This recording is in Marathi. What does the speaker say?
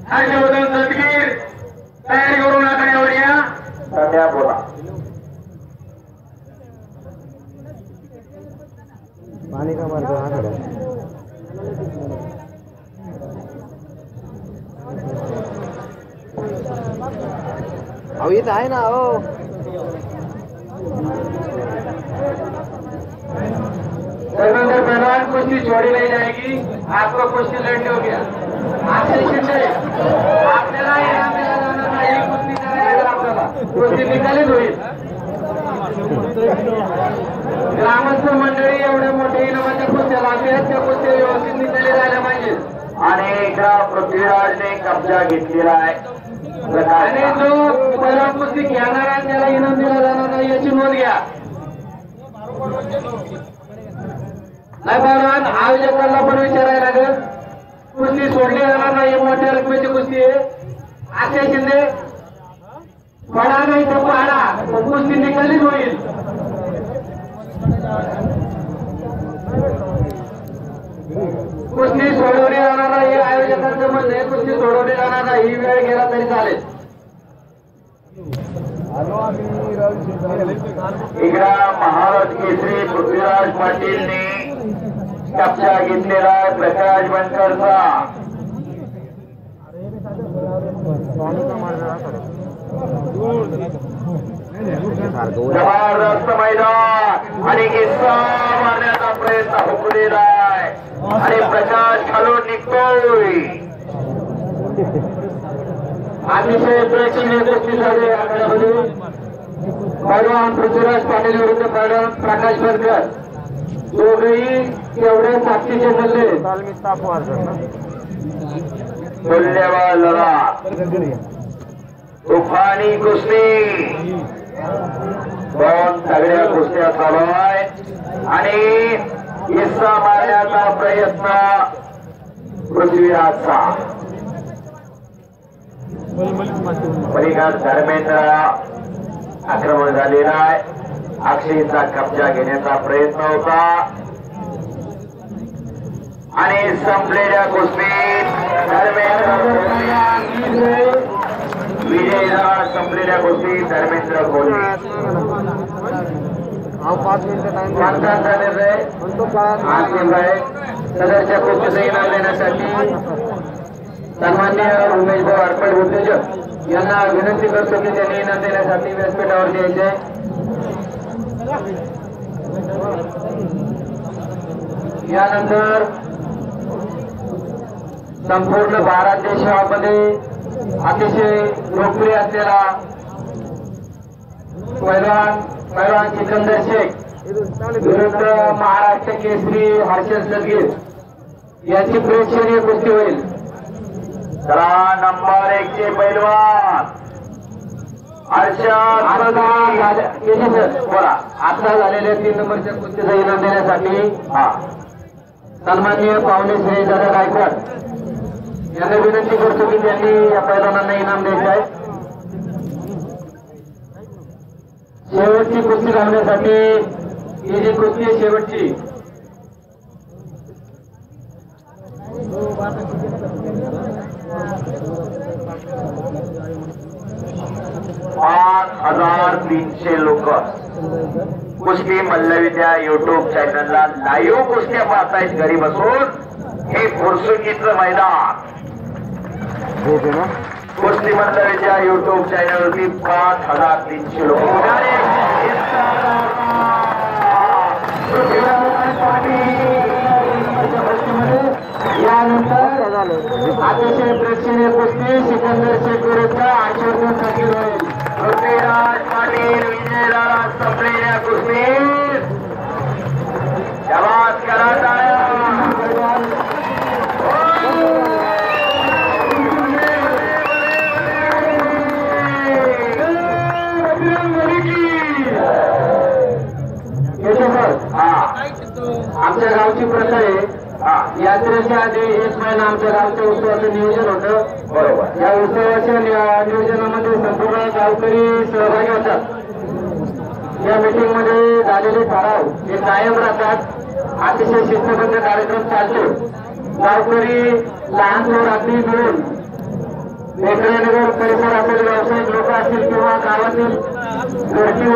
हर्षवर्धन सदगीर तयारी करून आखाड्यावर या. सध्या बोला. पाणी का मारतो आखाड्यात? अहो इथं आहे ना. हो धर्मेंद्र पहलवान कुश्ती छोड़ी नहीं जाएगी. आपको कुश्ती लड़नी होगी. आपसे शिंदे आपल्याला इनाम दिला जाणार नाही. कुस्ती करायला आपल्याला कुस्ती निकालीच होईल. ग्रामस्थ मंडळी एवढ्या मोठ्या इनामाच्या कुस्त्या लागतात त्या कुस्त्या व्यवस्थित निकाली झाल्या पाहिजे. आणि एकदा पृथ्वीराजने कब्जा घेतलेला आहे. आणि जो पहिला कुस्ती घेणारा त्याला इनाम दिला जाणार नाही याची नोंद घ्या. नाही पहलवान आयोजकांना पण विचारायला लागेल. कुस्ती सोडली जाणार नाही. मोठ्या रकमेची कुस्ती आहे. अक्षय शिंदे पडा नाही तर पाडा पण कुस्ती निकालीच होईल. कुस्ती सोडवली जाणार नाही आयोजकांचं म्हणणं आहे. कुस्ती सोडवली जाणार नाही. ही वेळ गेला तरी चालेल. इकडा महाराज केसरी पृथ्वीराज पाटीलने कब्जा घेतलेला आहे प्रकाश बनकरचा. जबरदस्त मैदान आणि किस्सा मारण्याचा प्रयत्न हुकलेला आहे आणि प्रकाश खालून निघतोय. अतिशय प्रेक्षणीय कुस्ती झाली आखाड्यामध्ये. पहलवान पृथ्वीराज पाटील विरुद्ध पहलवान प्रकाश बनकर दोघेही एवढे साक्षीचे मल्ले. मूल्यवान लढा तुफानी कुस्ती दोन सगळ्या कुस्त्या चालू आहेत आणि हिस्सा मारण्याचा प्रयत्न पृथ्वीराजचा. पलीकडे धर्मेंद्र आक्रमण झालेला आहे. अक्षयचा कब्जा घेण्याचा प्रयत्न होता आणि संपलेल्या कुस्तीत धर्मेंद्र विजय झाला. संपलेल्या कुस्तीत धर्मेंद्र कोहली. 5 मिनिटं टाइम पंचांचा निर्णय अंतिम आहे. सदरच्या कुस्तीचं इनाम देण्यासाठी सन्मान्य उमेश भाऊ आरपड उद्योजक यांना विनंती करतो की त्यांनी इनाम देण्यासाठी व्यासपीठावर यायचे. यानंतर संपूर्ण भारत देशामध्ये अतिशय लोकप्रिय असलेला पैलवान सिकंदर शेख विरुद्ध महाराष्ट्र केसरी हर्षल सदगीर याची प्रेक्षणीय कुस्ती होईल. चला नंबर 1 चे पैलवान हर्षल बोला. आता झालेल्या 3 नंबरच्या कुस्तीचं इनाम देण्यासाठी सन्माननीय पाहुणे श्री दादा गायकवाड यांना विनंती करतो की त्यांनी या पैलवानांना इनाम द्यायचे आहे. शेवटची कुस्ती लावण्यासाठी ही जी कुस्ती आहे शेवटची 5300 लोक कुस्ती मल्लविद्या युट्यूब चॅनलला लाईव्ह कुस्त्या पाहतायत घरी बसून. हे फुरसुकीचं मैदान कुस्ती मल्लविद्या युट्यूब चॅनलवरती 5300 लोक. यानंतर अतिशय प्रेक्षणीय कुस्ती सिकंदर शेख विरुद्ध हर्षवर्धन सदगीर होईल. पृथ्वीराज पाटील विजय झाला. संपलेल्या कुस्तीत आवाज करा टाळ्या. आमच्या गावची प्रथा आहे. यात्रेच्या आधी 1 महिना आमच्या गावच्या उत्सवाचं नियोजन होतं. बरोबर. या उत्सवाच्या नियोजनामध्ये संपूर्ण गावकरी सहभागी होतात. या मीटिंग मध्ये झालेले ठराव हे कायम राहतात. अतिशय शिस्तबद्ध कार्यक्रम चालतो. गावकरी लहान थोर अगदी मिळून मेकळनगर परिसरातील व्यावसायिक लोक असतील किंवा गावातील